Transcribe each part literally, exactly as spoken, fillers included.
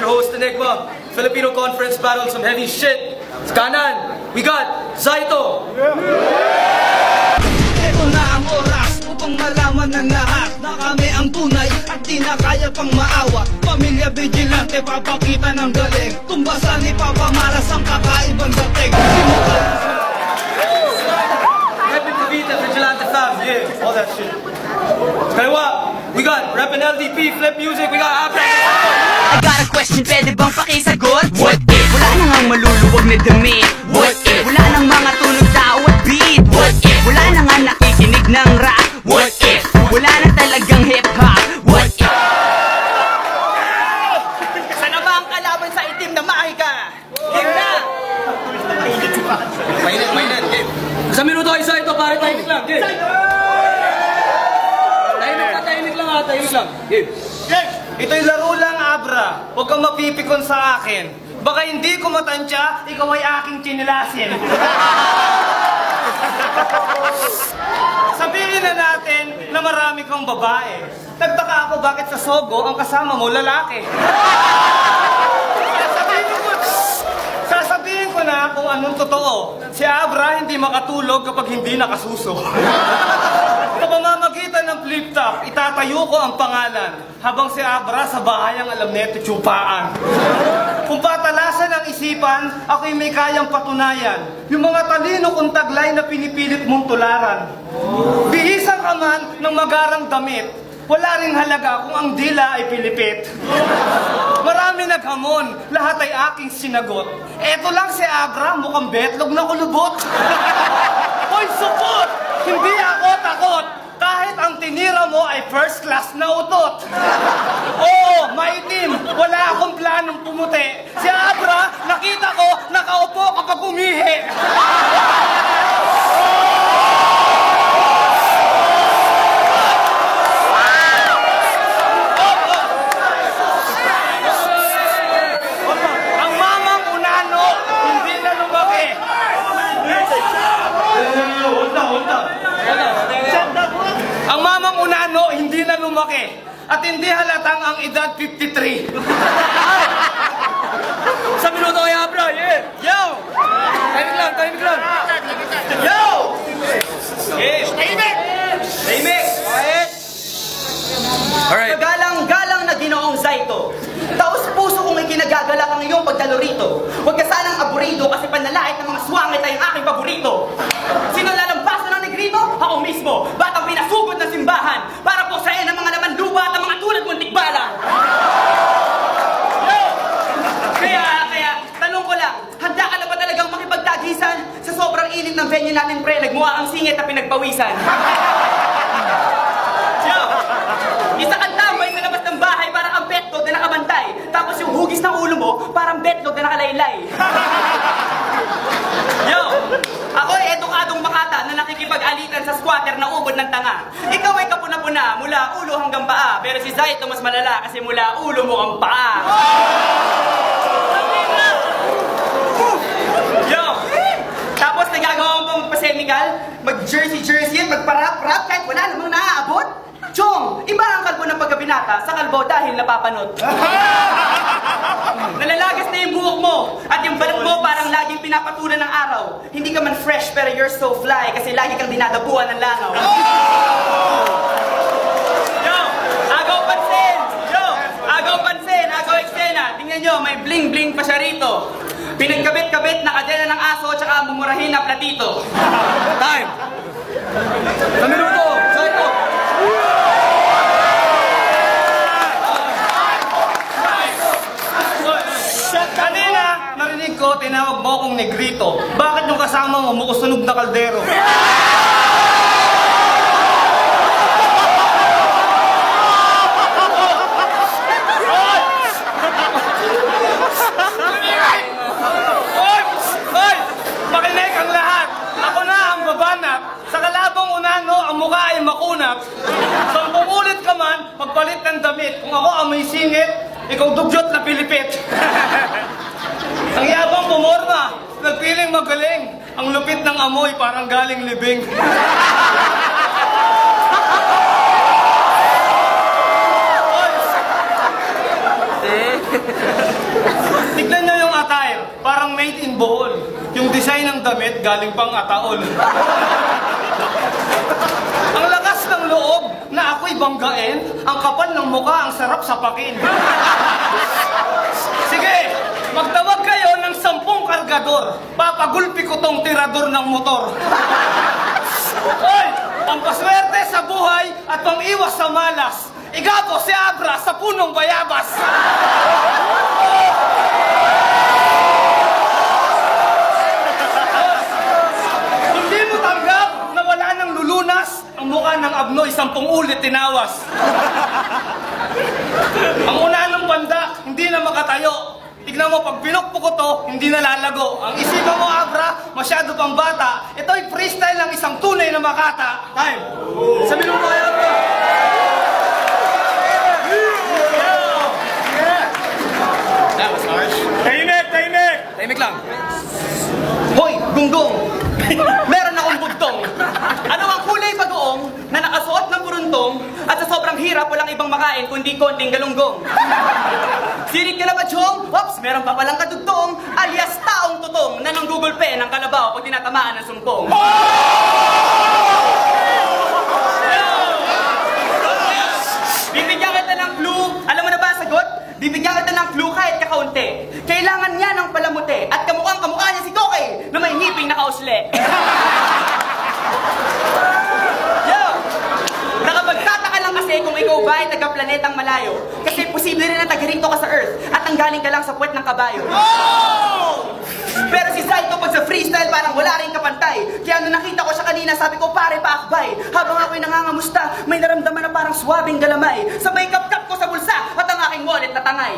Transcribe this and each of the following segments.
your host, Enigma. Filipino Conference battle, some heavy shit. Sa kanan, we got Zaito. Ito na ang oras upang malaman ng lahat na kami ang tunay at di na kaya pang maawa. Pamilya Vigilante, papakita ng galing. Tumbasan ni Papa Maras ang kakaibang dating. Happy Cavite, Vigilante fam, yeah, all that shit. Kaliwa, we got Rap and L D P, Flip Music, we got Abra. I got a question, pwede bang pakisagot? What if? Wala nang ang maluluwag na damit. What if? Wala nang mga tunog tao at beat. What if? Wala nang nga nakikinig ng rap. What if? Wala na talagang hip-hop. What if? Sana ba ang kalaban sa itim na mahika? Game na! Mainit, mainit, game. Sa minuto ay Zaito, pare, tahimik lang, game. Tahimik na, tahimik lang ha, tahimik lang, game. Game! Ito'y laro lang, Abra. Huwag kang mapipikon sa akin. Baka hindi ko matansya, ikaw ay aking chinilasin. Sabihin na natin na marami kang babae. Nagtaka ako bakit sa Sogo ang kasama mo lalaki. Sasabihin ko, sasabihin ko na kung anong totoo. Si Abra hindi makatulog kapag hindi nakasuso. Sa pamamagitan ng flip top, itatayo ko ang pangalan. Habang si Abra sa bahay ang alam neto tsupaan. Kung patalasan ang isipan, ako'y may kayang patunayan. Yung mga talino kong taglay na pinipilit mong tularan. Bihisan ka man ng magarang damit, wala ring halaga kung ang dila ay pilipit. Marami naghamon, lahat ay aking sinagot. Eto lang si Abra, mukhang betlog na kulubot. Hoy, support! Hindi ako takot! Kahit ang tinira mo ay first class na utot. Oo, maitim. Wala akong planong pumuti. Si Abra, nakita ko, nakaupo kapag umihi. Ang mamang unano, hindi na lumaki. Hold na, hold na. Ang mamang unano, hindi na lumaki. At hindi halatang ang edad fifty-three. Sa minuto ay Abra, yeah. Yo! Tahimik lang, tahimik lang. Yo! Game. Tahimik! Tahimik. Quiet. Alright. Galang-galang na ginoong Zaito. Taos puso kong ikinagagalak ang iyong pagdalo rito. Huwag ka sanang aburido kasi panlalait ng mga swangit ay ang aking paborito. Sino lalampasan ng negrito? Ako mismo. Batang pinasugod ng simbahan para po sa ng mga laman lupa at ang mga tulad mong tikbala. Kaya, kaya, tanong ko lang, handa ka na ba talagang makipagtagisan? Sa sobrang init ng venue natin, pre, nagmukha ang singit na pinagpawisan. Yo! Isa kang tambay sa labas ng bahay parang ang betlog na nakabantay. Tapos yung hugis ng ulo mo parang betlog na nakalaylay. Yo! Ako'y edukadong makata na nakikipag-alitan sa squatter na ubod ng tanga. Ikaw ay kapuna-puna mula ulo hanggang paa. Pero si Zaito mas malala kasi mula ulo mo ang paa. Yo! Tapos nagagawa mo pang pasemical, mag-jersey-jersey at magparap-rap kahit wala namang naaabot. Chong, iba ang kalbo ng pagkabinata sa kalbo dahil napapanot. Nalalagas na yung buhok mo at yung balat mo parang laging pinapatulan ng araw. Hindi ka man fresh pero you're so fly kasi lagi kang dinadabuan ng langaw. Yo, agaw pansin! Yo, agaw pansin, agaw eksena. Tingnan nyo, may bling-bling pa siya rito. Pinagkabit-kabit na kadena ng aso at saka mumurahin na platito. Time. Sa minuto, Zaito. Kanina, narinig ko, tinawag mo akong negrito. Bakit yung kasama mo mukusunog na kaldero? Hoy! Hoy! Makinig ang lahat! Ako na ang babanat. Sa kalabang unano, ang mukha ay makunap. Sampung ulit ka man, magpalit ng damit. Kung ako ang may singit, ikaw dugyot na pilipit. Ang yabang pumorma, nagpiling magaling. Ang lupit ng amoy, parang galing libing. Eh. galing Bohol. Yung design ng damit, galing pang Ataol. Ang lakas ng loob na ako'y banggain, ang kapal ng mukha, ang sarap sapakin. Sige, magtawag kayo ng sampung kargador. Papagulpi ko tong tirador ng motor. Hoy, pampaswerte sa buhay at pang-iwas sa malas. Igapo si Abra sa punong bayabas. Hindi mo tanggap na wala nang lulunas ang mukha ng Abnoy, sampung ulit tinawas. Ang una ng banda, hindi na makatayo. Tignan mo, pag pinukpo ko to, hindi na lalago. Ang isipan mo, Abra, masyado pang bata. Ito'y freestyle ng isang tunay na makata. Time! Sa minuto kayo, Abra! That was harsh. Tahimik, tahimik! Tahimik lang. Hoy, gunggong! Meron akong bugtong. Ano ang kulay bagoong na nakasuot ng puruntong at sa sobrang hirap walang ibang makain kundi konting galunggong? Sirit ka na ba, Chong? Ops, meron pa palang kadugtong alias taong tutong na nang Google Pay ng kalabaw pag tinatamaan ng sumpong. Bibigyan kita ng clue. Alam mo na ba ang sagot? Bibigyan kita ng clue kahit kakaunti. Kailangan niya ng palamuti at kamukhang kamukha niya si Koke na may ngiping nakausle. Yo! Nakapagtataka lang kasi kung ikaw ba ay taga-planetang malayo. Kasi posible rin na taga-rito ka sa Earth at nanggaling ka lang sa puwet ng kabayo. Pero si Zaito pag sa freestyle parang wala rin kapantay. Kaya nung nakita ko siya kanina sabi ko pare paakbay. Habang ako'y nangangamusta may naramdaman na parang swabing galamay. Sabay kap-kap ko sa bulsa at ang aking wallet na tangay.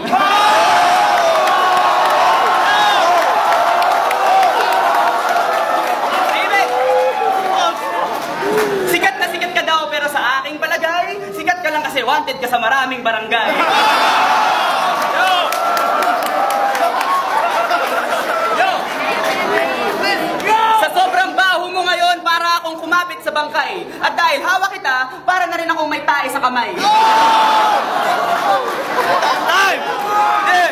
Sikat na sikat ka daw pero sa aking palagay sikat ka lang kasi wanted ka sa maraming barangay. Kumapit sa bangkay. At dahil hawak kita, para na rin akong may tae sa kamay. Time! Yeah!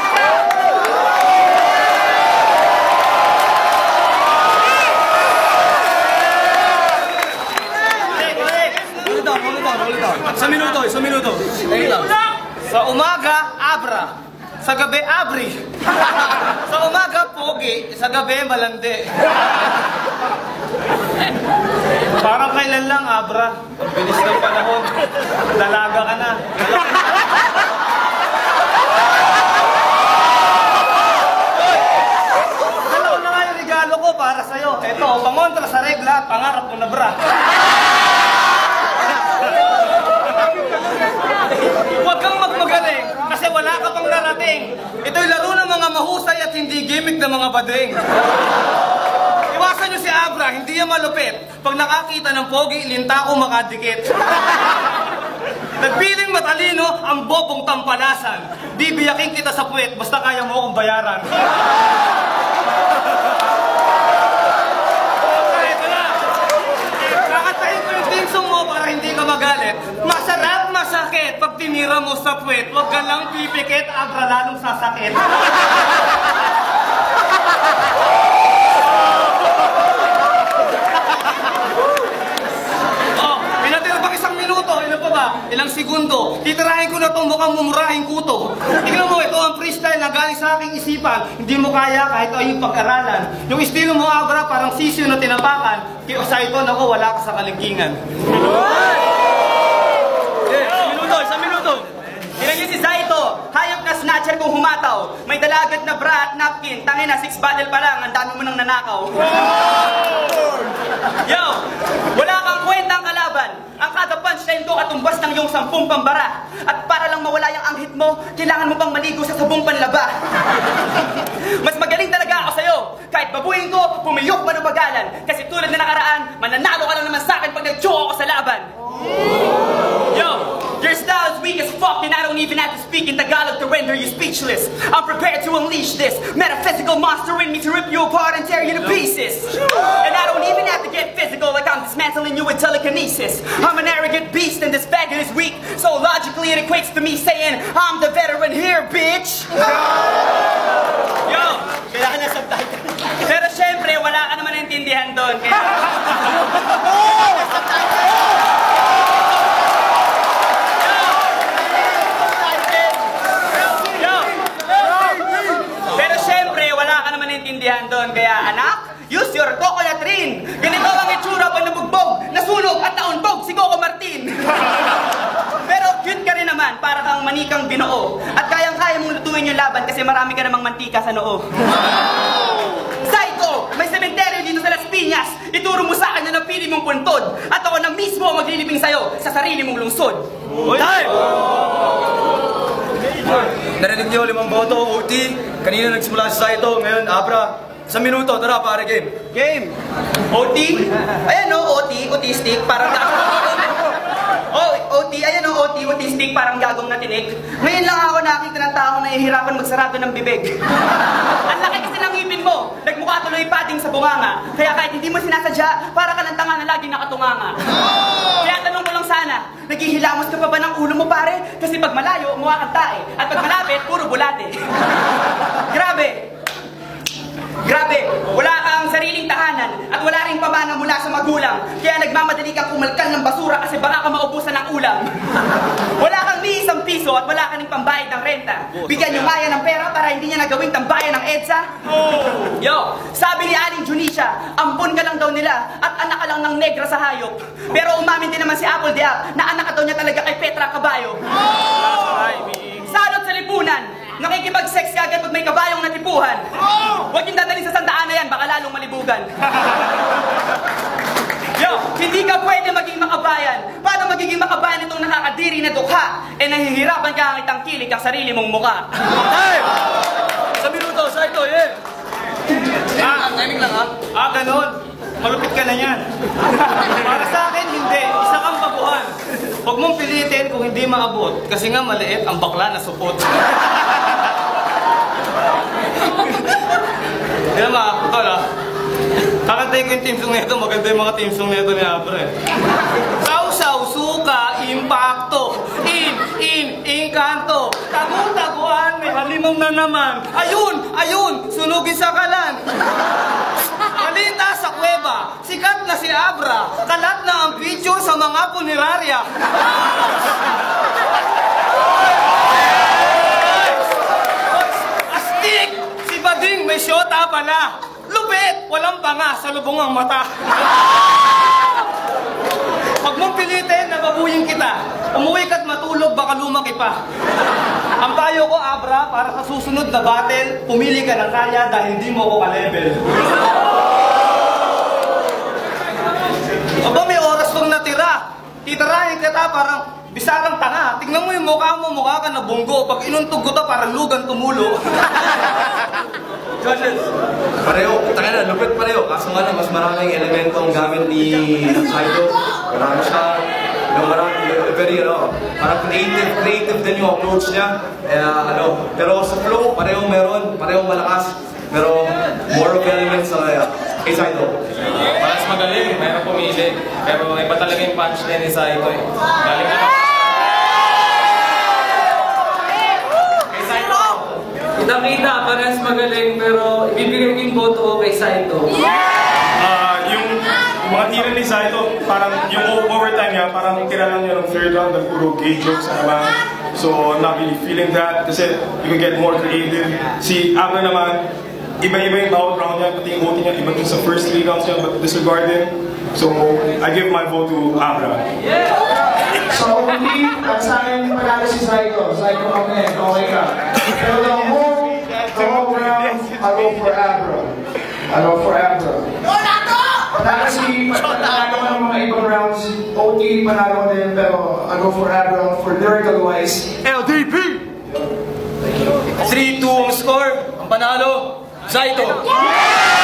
Hold it down, hold it down, hold it down. Sa minuto, sa minuto. Ayun lang. Sa umaga, Abra. Sa gabi, Abri. Sa umaga, Pogi. Sa gabi, Malandi. Parang kailan lang, Abra. Ang bilis ng panahon. Dalaga ka na. Dalaw na nga yung regalo ko para sa'yo. Eto, pangontra sa regla, pangarap ko na bra. Huwag kang magmagaling kasi wala ka pang narating. Ito'y laro ng mga mahusay at hindi gimmick ng mga bading. Iwasan nyo si Abra, hindi yan malupit. Pag nakakita ng pogi, linta ko makadikit. Nagpiling matalino ang bobong tampalasan. Bibiyakin kita sa puwet, basta kaya mo akong bayaran. Okay, ito na. Kakatahin ko yung team song mo para hindi ka magalit. Masarap, masakit. Pag tinira mo sa puwet, huwag ka lang pipikit, Abra lalong sasakit. Ilang segundo, titirahin ko na itong mukhang mumurahing kuto. Tignan mo, ito ang freestyle na galing sa aking isipan. Hindi mo kaya kahit ay yung pag-aralan. Yung estilo mo, Abra, parang sisyo na tinapakan. Kaya sa ito, naku, wala ka sa kalingkingan. Yeah, sa minuto, sa minuto. Tinagin si Zaito, hayop na snatcher kung humataw. May dalagat na bra at napkin. Tangin na, six battle pa lang, ang dami mo nang nanakaw. Yo, wala kang kwentang kalaban. Ang kada punchline ko katumbas ng iyong sampung pambara. At para lang mawala yung anghit mo, kailangan mo pang maligo sa sabong panlaba. Mas magaling talaga ako sa'yo. Kahit babuhin ko, pumiyok man o bagalan. Kasi tulad na nakaraan, mananalo ka lang naman sa akin pag nag-choke ako sa laban. Yo, your style is weak as fuck and I don't even have to speak in Tagalog to render you speechless. I'm prepared to unleash this metaphysical monster in me to rip you apart and tear you to pieces. And I don't even have to get physical like I'm dismantling you with telekinesis. I'm an arrogant beast and this faggot is weak. So logically it equates to me saying, I'm the veteran here, bitch. Yo, Kailangan na subtitle. wala ka naman naintindihan doon. Kaya... Pero syempre, wala ka naman naintindihan doon. Kaya anak, use your coconut ring. Ganito ang itsura pag nabugbog, nasunog at naunbog si Coco Martin. Pero cute ka rin naman, para kang manikang binoo. At kayang-kaya mong lutuin yung laban kasi marami ka namang mantika sa noo. Psycho! May sementeryo dito sa Las Piñas. Ituro mo sa akin na napili mong puntod. At ako na mismo ang maglilibing sa'yo sa sarili mong lungsod. Time! Narinig niyo limang boto, O T. Kanina nagsimula si Saito, ngayon Abra. Sa minuto, tara pare, game. Game! O T? Ayan o, O T, autistic, parang Oh, O T, ayan o, O T, autistic, parang gagong na tinik. Ngayon lang ako nakita ng taong nahihirapan magsarado ng bibig. Ang laki kasi ng ngipin mo, nagmukha tuloy pating sa bunganga. Kaya kahit hindi mo sinasadya, para ka ng tanga na lagi nakatunganga. Kaya tanong mo lang sana, naghihilamos ka pa ba ng ulo mo pare? Kasi pag malayo, mukha kang tae. At pag malapit, puro bulate. Grabe! Grabe, wala kang sariling tahanan at wala ring pamana mula sa magulang. Kaya nagmamadali kang kumalkal ng basura kasi baka ka maubusan ng ulam. Wala kang ni isang piso at wala ka ning pambayad ng renta. Bigyan niyo Maya ng pera para hindi niya nagawing tambayan ng EDSA. Yo, sabi ni Aling Junisha, ampun ka lang daw nila at anak ka lang ng negra sa hayop. Pero umamin din naman si Apple Diab na anak ka daw niya talaga kay Petra Caballo. Salot sa lipunan! Nakikipag-sex ka agad pag may kabayong natipuhan. Huwag yung dadalhin sa sandaan na yan, baka lalong malibugan. Yo, hindi ka pwede maging makabayan. Paano magiging makabayan itong nakakadiri na dukha? Eh nahihirapan ka ang itangkilik ang sarili mong muka. Time! Sa minuto, Saito, yeah! Ah, timing lang ha? Ah, ganun. Malupit ka na yan. Para sa akin, hindi. Isa kang baguhan. Huwag mong pilitin kung hindi maabot. Kasi nga maliit ang bakla na supot. Yan mga putol ha. Kakantay ko yung team song neto. Maganda yung mga team song neto ni Abra eh. Sausaw, suka, impacto. In, in, inkanto. Tagu-taguan, may halimong na naman. Ayun, ayun, sunugin sa kalan. Balita sa kuweba, sikat na si Abra. Kalat na ang video sa mga punerarya. Astig! Si Bading may syota pala. Lupit! Walang panga sa lubong ang mata. Huwag mong pilitin na babuyin kita. Umuwi ka't matulog, baka lumaki pa. Ang payo ko, Abra, para sa susunod na battle, pumili ka ng kanya dahil hindi mo ko ka-level. Aba, may oras kong natira. Titirahin kita parang bisarang tanga. Tingnan mo yung mukha mo, mukha ka na bunggo. Pag inuntog ko to, parang lugan tumulo. Judges, pareho, tanga na, lupit pareho. Kaso nga na, mas maraming elemento ang gamit ni Saito. Marami siya, yung marami, very, ano, parang creative, creative din yung approach niya. Eh, ano, pero sa flow, pareho meron, pareho malakas. Pero more of elements sa uh, kay Saito. Mas magaling, mayroon pumili. Pero iba talaga yung punchline ni Saito eh. Galing na kay Saito. Kita-kita, parehas magaling, pero ibibigay ko yung boto ko kay Saito. Uh, yung mga tira ni Saito, parang yung overtime niya, parang tira lang niya ng third round, ng puro gay jokes sa naman. So, I'm not really feeling that kasi you can get more creative. Si Abra naman, iba-iba yung bawat round niya, pati yung vote niya, iba dun sa first three rounds niya, but disregard him. So, I give my vote to Abra. So, hindi, ang sa akin, panalo si Saito. Saito kami, okay ka. Pero the whole, the whole round, I go for Abra. I go for Abra. Panalo si, panalo ka ng mga ibang rounds. O T, panalo din, pero I go for Abra for lyrical wise. L D P! three two ang score. Ang panalo, Saito.